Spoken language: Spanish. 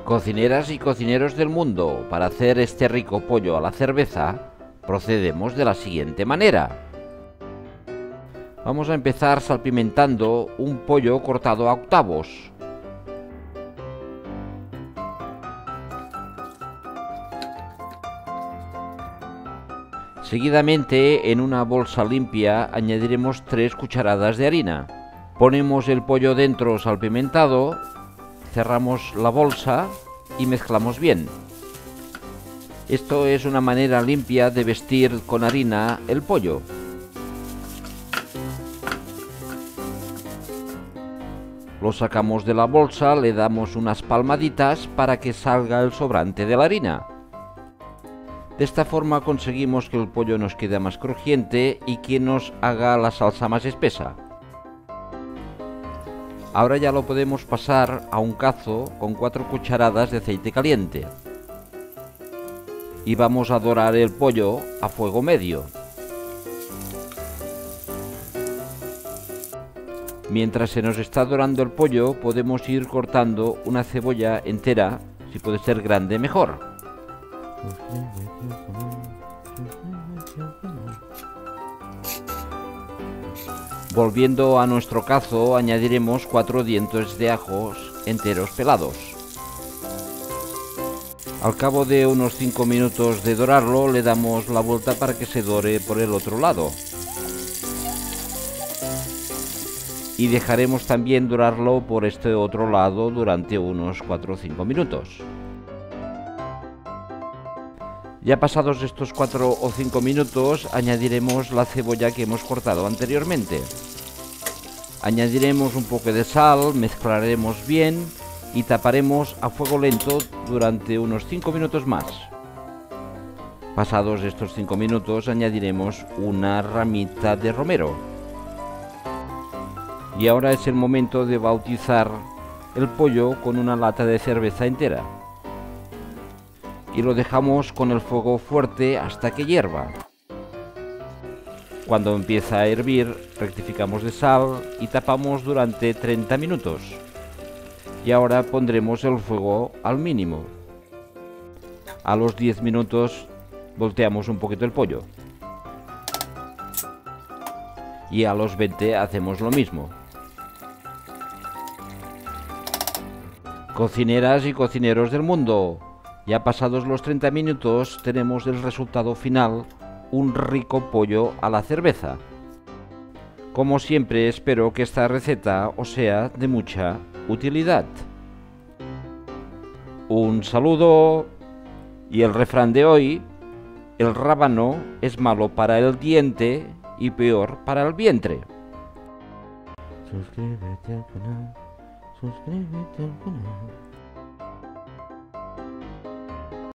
Cocineras y cocineros del mundo, para hacer este rico pollo a la cerveza, procedemos de la siguiente manera. Vamos a empezar salpimentando un pollo cortado a octavos. Seguidamente, en una bolsa limpia, añadiremos 3 cucharadas de harina. Ponemos el pollo dentro salpimentado, cerramos la bolsa y mezclamos bien. Esto es una manera limpia de vestir con harina el pollo. Lo sacamos de la bolsa, le damos unas palmaditas para que salga el sobrante de la harina. De esta forma conseguimos que el pollo nos quede más crujiente y que nos haga la salsa más espesa. Ahora ya lo podemos pasar a un cazo con 4 cucharadas de aceite caliente. Y vamos a dorar el pollo a fuego medio. Mientras se nos está dorando el pollo, podemos ir cortando una cebolla entera, si puede ser grande mejor. Volviendo a nuestro cazo, añadiremos 4 dientes de ajos enteros pelados. Al cabo de unos 5 minutos de dorarlo, le damos la vuelta para que se dore por el otro lado. Y dejaremos también dorarlo por este otro lado durante unos 4 o 5 minutos. Ya pasados estos 4 o 5 minutos, añadiremos la cebolla que hemos cortado anteriormente. Añadiremos un poco de sal, mezclaremos bien y taparemos a fuego lento durante unos 5 minutos más. Pasados estos 5 minutos, añadiremos una ramita de romero. Y ahora es el momento de bautizar el pollo con una lata de cerveza entera. Y lo dejamos con el fuego fuerte hasta que hierva. Cuando empieza a hervir, rectificamos de sal y tapamos durante 30 minutos. Y ahora pondremos el fuego al mínimo. A los 10 minutos volteamos un poquito el pollo. Y a los 20 hacemos lo mismo. Cocineras y cocineros del mundo, ya pasados los 30 minutos tenemos el resultado final, un rico pollo a la cerveza. Como siempre, espero que esta receta os sea de mucha utilidad. Un saludo. Y el refrán de hoy: el rábano es malo para el diente y peor para el vientre. Suscríbete al canal.